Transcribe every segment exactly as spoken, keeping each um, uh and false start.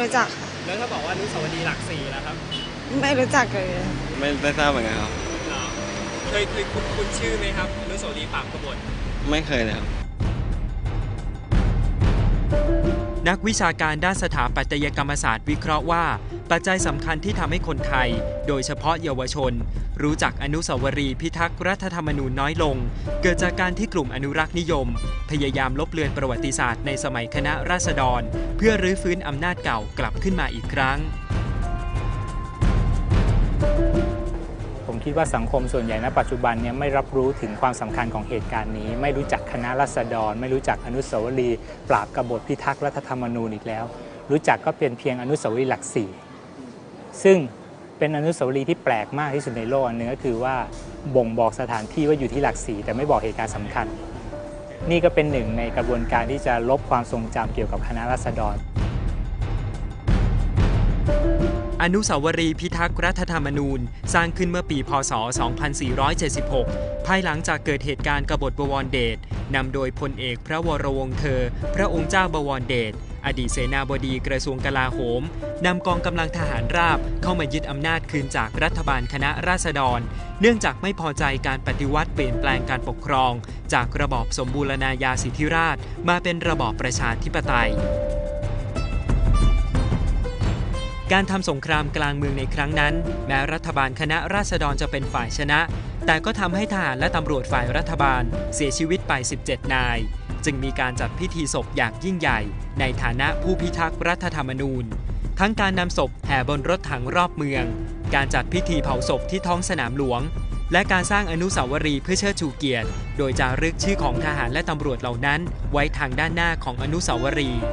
รู้จักค่ะแล้วถ้าบอกว่าอนุสาวรีย์หลักสี่ล่ะครับไม่รู้จักเลยไม่ไม่ทราบเหมือนกันครับเคยเคยคุ้นคุ้นชื่อไหมครับอนุสาวรีย์ปราบกบฏไม่เคยเลยครับนักวิชาการด้านสถาปัตยกรรมศาสตร์วิเคราะห์ว่าปัจจัยสำคัญที่ทำให้คนไทยโดยเฉพาะเยาวชนรู้จักอนุสาวรีย์พิทักษ์รัฐธรรมนูญน้อยลงเกิดจากการที่กลุ่มอนุรักษ์นิยมพยายามลบเลือนประวัติศาสตร์ในสมัยคณะราษฎรเพื่อรื้อฟื้นอำนาจเก่ากลับขึ้นมาอีกครั้งผมคิดว่าสังคมส่วนใหญ่ณปัจจุบันเนี่ยไม่รับรู้ถึงความสำคัญของเหตุการณ์นี้ไม่รู้จักคณะราษฎรไม่รู้จักอนุสาวรีย์ปราบกบฏพิทักษ์รัฐธรรมนูญอีกแล้วรู้จักก็เป็นเพียงอนุสาวรีย์หลักสี่ซึ่งเป็นอนุสาวรีย์ที่แปลกมากที่สุดในโลกอันนึงก็คือว่าบ่งบอกสถานที่ว่าอยู่ที่หลักสี่แต่ไม่บอกเหตุการณ์สำคัญนี่ก็เป็นหนึ่งในกระบวนการที่จะลบความทรงจำเกี่ยวกับคณะราษฎรอนุสาวรีย์พิทักษ์รัฐธรรมนูญสร้างขึ้นเมื่อปีพ.ศ. สองพันสี่ร้อยเจ็ดสิบหกภายหลังจากเกิดเหตุการณ์กบฏบวรเดชนำโดยพลเอกพระวรวงศ์เธอพระองค์เจ้าบวรเดชอดีตเสนาบดีกระทรวงกลาโหมนำกองกำลังทหารราบเข้ามายึดอำนาจคืนจากรัฐบาลคณะราษฎรเนื่องจากไม่พอใจการปฏิวัติเปลี่ยนแปลงการปกครองจากระบอบสมบูรณาญาสิทธิราชย์มาเป็นระบอบประชาธิปไตยการทำสงครามกลางเมืองในครั้งนั้นแม้รัฐบาลคณะราษฎรจะเป็นฝ่ายชนะแต่ก็ทำให้ทหารและตำรวจฝ่ายรัฐบาลเสียชีวิตไปสิบเจ็ดนายจึงมีการจัดพิธีศพอย่างยิ่งใหญ่ในฐานะผู้พิทักษ์รัฐธรรมนูญทั้งการนำศพแห่บนรถถังรอบเมืองการจัดพิธีเผาศพที่ท้องสนามหลวงและการสร้างอนุสาวรีย์เพื่อเชิดชูเกียรติโดยจารึกชื่อของทหารและตำรวจเหล่านั้นไว้ทางด้านหน้าของอนุสาวรีย์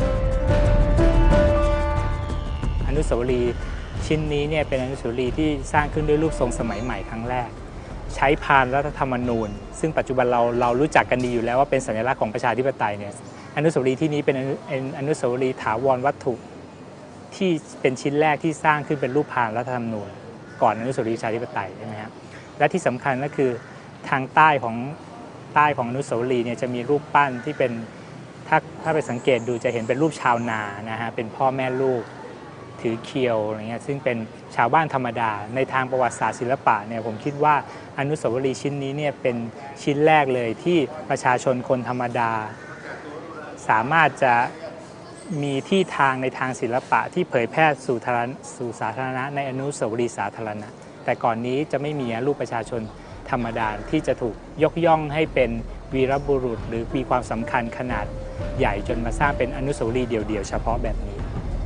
อนุสาวรีย์ชิ้นนี้เนี่ยเป็นอนุสาวรีย์ที่สร้างขึ้นด้วยรูปทรงสมัยใหม่ครั้งแรกใช้พานรัฐธรรมนูญซึ่งปัจจุบันเราเรารู้จักกันดีอยู่แล้วว่าเป็นสัญลักษณ์ของประชาธิปไตยเนี่ยอนุสาวรีย์ที่นี้เป็นอนุสาวรีย์ถาวรวัตถุที่เป็นชิ้นแรกที่สร้างขึ้นเป็นรูปพานรัฐธรรมนูญก่อนอนุสาวรีย์ประชาธิปไตยใช่ไหมครับและที่สำคัญก็คือทางใต้ของใต้ของอนุสาวรีย์เนี่ยจะมีรูปปั้นที่เป็นถ้าถ้าไปสังเกตดูจะเห็นเป็นรูปชาวนานะฮะเป็นพ่อแม่ลูกถือเคียวอะไรเงี้ยซึ่งเป็นชาวบ้านธรรมดาในทางประวัติศาสตร์ศิลปะเนี่ยผมคิดว่าอนุสาวรีย์ชิ้นนี้เนี่ยเป็นชิ้นแรกเลยที่ประชาชนคนธรรมดาสามารถจะมีที่ทางในทางศิลปะที่เผยแพร่สู่สู่สาธารณะในอนุสาวรีย์สาธารณะแต่ก่อนนี้จะไม่มีรูปประชาชนธรรมดาที่จะถูกยกย่องให้เป็นวีรบุรุษหรือมีความสำคัญขนาดใหญ่จนมาสร้างเป็นอนุสาวรีย์เดี่ยวๆเฉพาะแบบนี้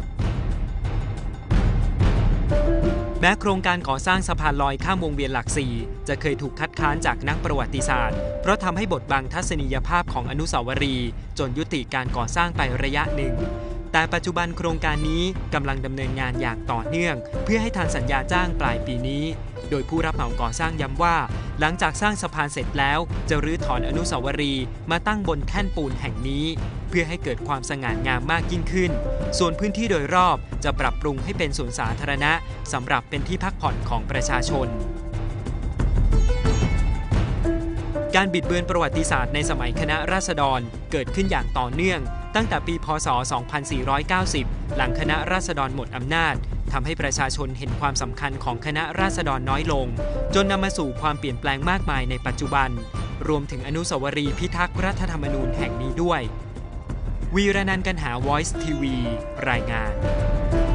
แม้โครงการก่อสร้างสะพานลอยข้ามวงเวียนหลักสี่จะเคยถูกคัดค้านจากนักประวัติศาสตร์เพราะทำให้บดบังทัศนียภาพของอนุสาวรีย์จนยุติการก่อสร้างไประยะหนึ่งแต่ปัจจุบันโครงการนี้กำลังดำเนินงานอย่างต่อเนื่องเพื่อให้ทันสัญญาจ้างปลายปีนี้โดยผู้รับเหมาก่อสร้างย้ำว่าหลังจากสร้างสะพานเสร็จแล้วจะรื้อถอนอนุสาวรีย์มาตั้งบนแท่นปูนแห่งนี้เพื่อให้เกิดความสง่างามมากยิ่งขึ้นส่วนพื้นที่โดยรอบจะปรับปรุงให้เป็นสวนสาธารณะสำหรับเป็นที่พักผ่อนของประชาชนการบิดเบือนประวัติศาสตร์ในสมัยคณะราษฎรเกิดขึ้นอย่างต่อเนื่องตั้งแต่ปีพ.ศ. สองพันสี่ร้อยเก้าสิบหลังคณะราษฎรหมดอำนาจทำให้ประชาชนเห็นความสำคัญของคณะราษฎรน้อยลงจนนำมาสู่ความเปลี่ยนแปลงมากมายในปัจจุบันรวมถึงอนุสาวรีย์พิทักษ์รัฐธรรมนูญแห่งนี้ด้วยวีรนันท์ กันหา Voice ที วี รายงาน